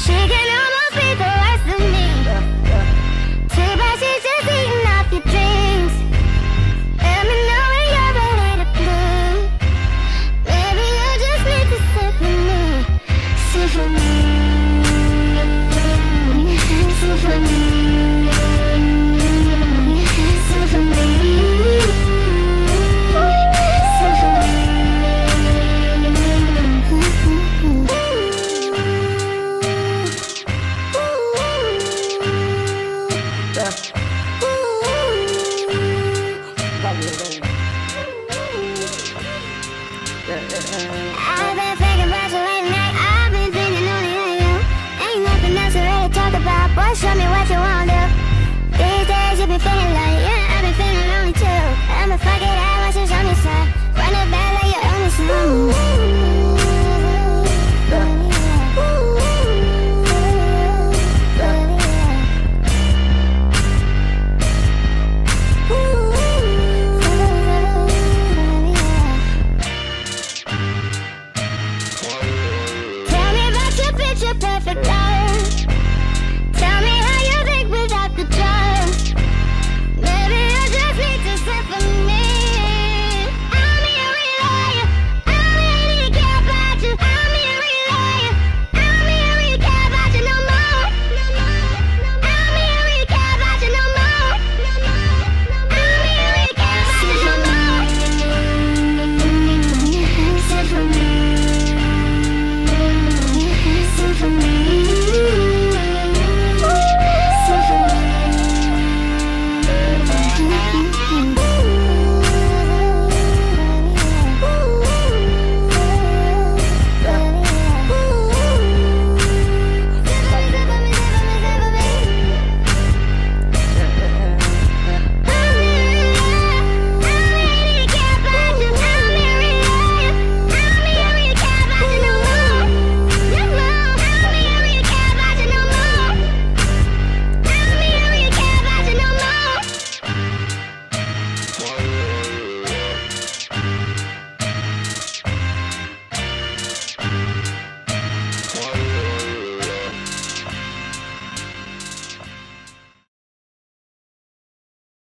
She can almost be the rest of me. Too bad she's just eating up your dreams. Let me know when you're ready to blue. Maybe you just need to sit with me. Sit with me. Sit with me. Sit with me. I've been thinking about you late night. I've been thinking only of you. Ain't nothing else to really talk about. Boy, show me what you wanna do. These days you be feeling like, yeah, I be feeling lonely too. I'm a fight.